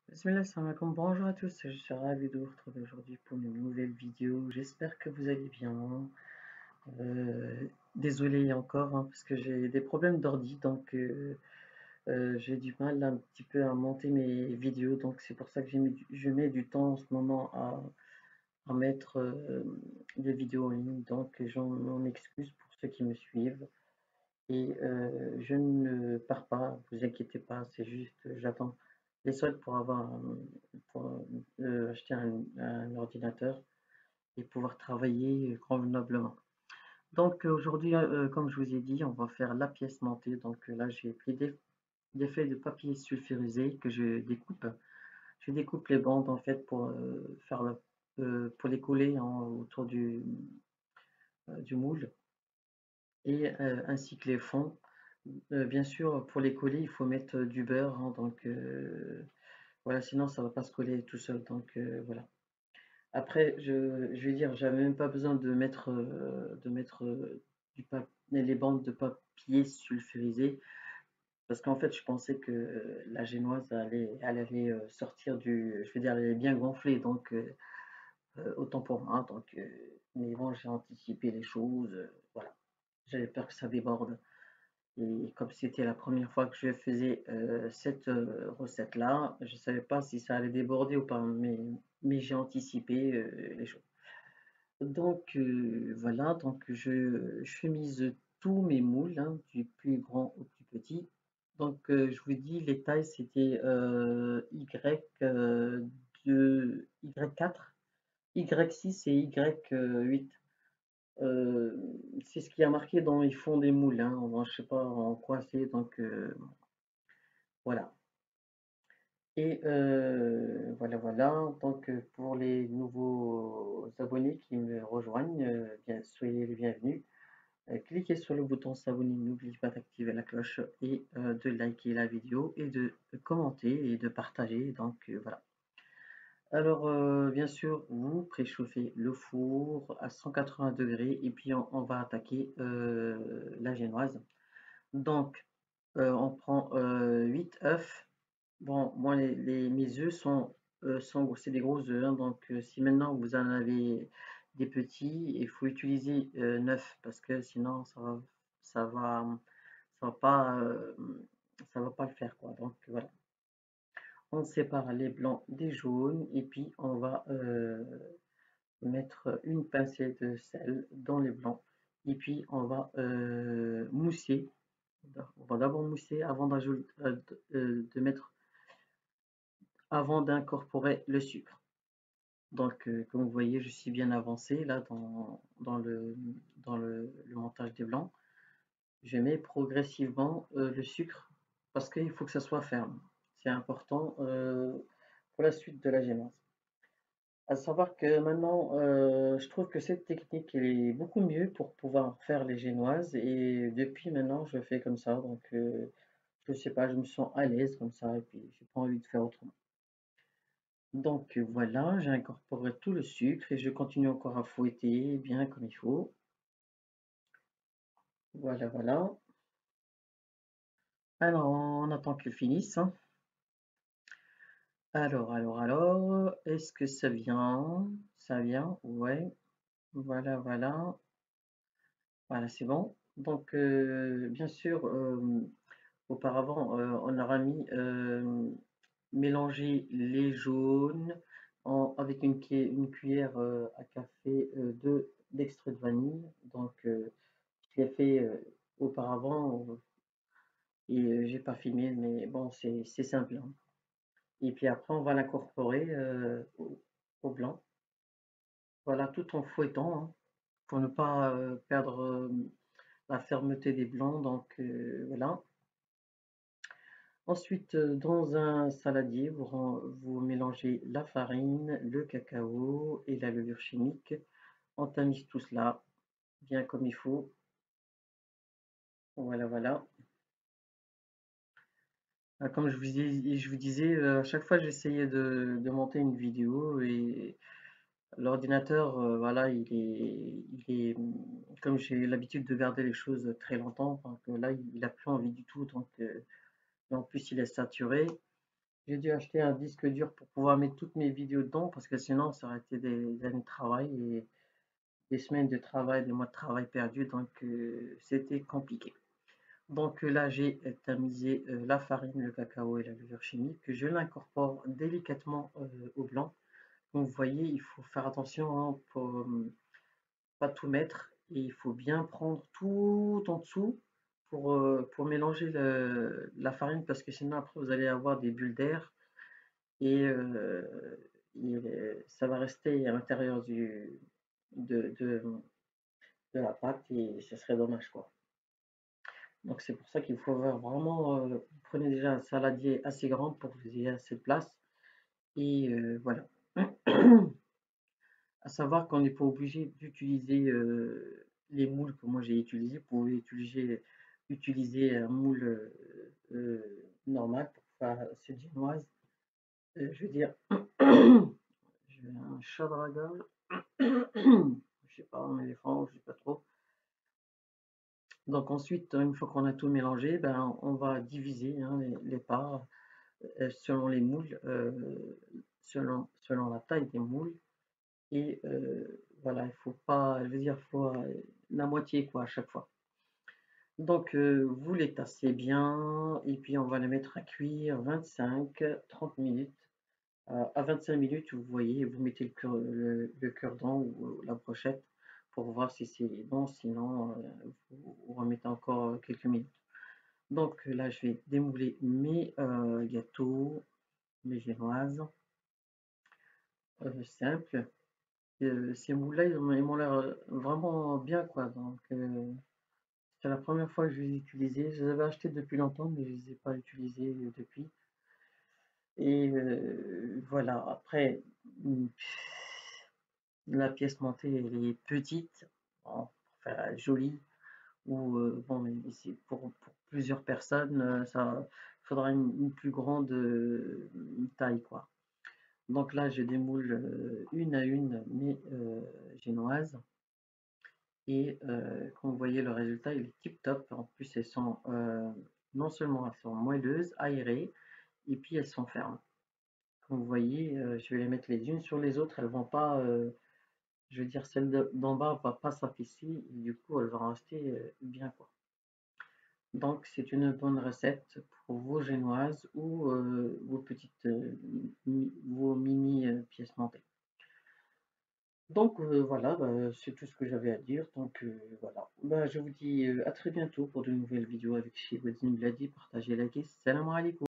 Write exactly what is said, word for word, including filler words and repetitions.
Bismillah, salam alaikum. Bonjour à tous, je suis ravi de vous retrouver aujourd'hui pour une nouvelle vidéo. J'espère que vous allez bien. Euh, Désolé encore hein, parce que j'ai des problèmes d'ordi, donc euh, euh, j'ai du mal un petit peu à monter mes vidéos, donc c'est pour ça que j'ai mis du- je mets du temps en ce moment à, à mettre euh, des vidéos en ligne, donc j'en m'en excuse pour ceux qui me suivent. Et euh, je ne pars pas, vous inquiétez pas, c'est juste, euh, j'attends les soldes pour avoir un- pour euh, acheter un, un ordinateur et pouvoir travailler convenablement. Donc euh, aujourd'hui, euh, comme je vous ai dit, on va faire la pièce montée. Donc euh, là, j'ai pris des, des feuilles de papier sulfurisé que je découpe. Je découpe les bandes en fait pour euh, faire le- euh, pour les coller en- autour du, euh, du moule et euh, ainsi que les fonds. Euh, bien sûr, pour les coller, il faut mettre euh, du beurre, hein, donc euh, voilà, sinon ça va pas se coller tout seul. Donc euh, voilà. Après, je, je vais dire, j'avais même pas besoin de mettre, euh, de mettre euh, du pap- les bandes de papier sulfurisé, parce qu'en fait, je pensais que euh, la génoise allait, elle allait euh, sortir du, je veux dire, elle allait bien gonfler, donc euh, euh, autant pour moi. Donc, euh, mais bon, j'ai anticipé les choses, euh, voilà. J'avais peur que ça déborde. Et comme c'était la première fois que je faisais euh, cette euh, recette-là, je ne savais pas si ça allait déborder ou pas, mais, mais j'ai anticipé euh, les choses. Donc euh, voilà, donc je chemise tous mes moules, hein, du plus grand au plus petit. Donc euh, je vous dis, les tailles c'était euh, Y euh, de Y quatre, Y six et Y huit. Euh, c'est ce qui a marqué dans les fonds des moules, hein. Bon, je sais pas en quoi c'est, donc euh, voilà. Et euh, voilà, voilà. Donc euh, pour les nouveaux abonnés qui me rejoignent, euh, bien, soyez les bienvenus. Euh, cliquez sur le bouton s'abonner, n'oubliez pas d'activer la cloche et euh, de liker la vidéo et de commenter et de partager. Donc euh, voilà. Alors, euh, bien sûr, vous préchauffez le four à cent quatre-vingts degrés et puis on, on va attaquer euh, la génoise. Donc, euh, on prend euh, huit œufs. Bon, moi, les, les- mes œufs sont, euh, sont c'est des gros œufs, hein, donc euh, si maintenant vous en avez des petits, il faut utiliser euh, neuf parce que sinon ça va, ça va, ça va pas, euh, ça va pas le faire quoi. Donc voilà. On sépare les blancs des jaunes et puis on va euh, mettre une pincée de sel dans les blancs et puis on va euh, mousser. On va d'abord mousser avant d'ajouter, euh, de, euh, de mettre, avant d'incorporer le sucre. Donc, euh, comme vous voyez, je suis bien avancé là dans, dans le, dans le, le montage des blancs. Je mets progressivement euh, le sucre parce qu'il faut que ça soit ferme. C'est important euh, pour la suite de la gémence. À savoir que maintenant, euh, je trouve que cette technique elle est beaucoup mieux pour pouvoir faire les génoises et depuis maintenant, je fais comme ça. Donc, euh, je sais pas, je me sens à l'aise comme ça et puis j'ai pas envie de faire autrement. Donc euh, voilà, j'ai incorporé tout le sucre et je continue encore à fouetter bien comme il faut. Voilà, voilà. Alors, on attend qu'il finisse, hein. Alors, alors, alors, est-ce que ça vient? Ça vient, ouais. Voilà, voilà. Voilà, c'est bon. Donc, euh, bien sûr, euh, auparavant, euh, on aura mis euh, mélanger les jaunes en- avec une, cu- une cuillère euh, à café euh, de d'extrait de vanille. Donc, euh, je l'ai fait euh, auparavant euh, et euh, j'ai pas filmé, mais bon, c'est c'est simple, hein. Et puis après, on va l'incorporer euh, au, au blanc. Voilà, tout en fouettant, hein, pour ne pas euh, perdre euh, la fermeté des blancs. Donc euh, voilà. Ensuite, euh, dans un saladier, vous, ren- vous mélangez la farine, le cacao et la levure chimique. On tamise tout cela bien comme il faut. Voilà, voilà. Ah, comme je vous, dis- je vous disais, euh, à chaque fois j'essayais de, de monter une vidéo et l'ordinateur, euh, voilà, il est, il est, comme j'ai l'habitude de garder les choses très longtemps, donc euh, là il a plus envie du tout, donc euh, et en plus il est saturé. J'ai dû acheter un disque dur pour pouvoir mettre toutes mes vidéos dedans parce que sinon ça aurait été des années de travail et des semaines de travail, des mois de travail perdus, donc euh, c'était compliqué. Donc euh, là, j'ai euh, tamisé euh, la farine, le cacao et la levure chimique que je l'incorpore délicatement euh, au blanc. Donc vous voyez, il faut faire attention hein, pour euh, pas tout mettre et il faut bien prendre tout en dessous pour, euh, pour mélanger le- la farine parce que sinon après vous allez avoir des bulles d'air et, euh, et, euh, ça va rester à l'intérieur du, de, de, de la pâte et ce serait dommage quoi. Donc c'est pour ça qu'il faut avoir vraiment, euh, vous prenez déjà un saladier assez grand pour que vous ayez assez de place et euh, voilà. À savoir qu'on n'est pas obligé d'utiliser euh, les moules que moi j'ai utilisés. Vous pouvez utiliser, utiliser un moule euh, euh, normal pour faire cette génoise. Euh, je veux dire, j'ai un chat dans la gorge. Je sais pas, un éléphant, je sais pas trop. Donc ensuite, une fois qu'on a tout mélangé, ben, on va diviser hein, les, les parts euh, selon les moules, euh, selon, selon la taille des moules. Et euh, voilà, il faut pas, je veux dire, faut euh, la moitié quoi à chaque fois. Donc euh, vous les tassez bien et puis on va les mettre à cuire vingt-cinq à trente minutes. Euh, à vingt-cinq minutes, vous voyez, vous mettez le, cure- le, le cure-dent ou la brochette pour voir si c'est bon, sinon euh, vous, vous remettez encore quelques minutes. Donc là, je vais démouler mes euh, gâteaux, mes génoises, euh, simples. Euh, ces moules-là, ils ont- ils m'ont l'air euh, vraiment bien, quoi. Donc, euh, c'est la première fois que je les ai utilisés. Je les avais achetés depuis longtemps, mais je les ai pas utilisés euh, depuis. Et euh, voilà, après, mm, la pièce montée, elle est petite, bon, pour faire jolie, ou euh, bon, mais c'est pour, pour plusieurs personnes, euh, ça faudra une, une plus grande euh, taille, quoi. Donc là, je démoule euh, une à une mes euh, génoises. Et euh, comme vous voyez, le résultat, il est tip top. En plus, elles sont, euh, non seulement elles sont moelleuses, aérées, et puis elles sont fermes. Comme vous voyez, euh, je vais les mettre les unes sur les autres. Elles vont pas, euh, je veux dire, celle de- d'en bas va pas s'affaisser. Et du coup, elles vont rester euh, bien, quoi. Donc, c'est une bonne recette pour vos génoises ou euh, vos petites, euh, mi- vos mini euh, pièces montées. Donc euh, voilà, bah, c'est tout ce que j'avais à dire. Donc euh, voilà, bah, je vous dis euh, à très bientôt pour de nouvelles vidéos avec chez Wadzim Bladi. Partagez, likez. Salam alaikum.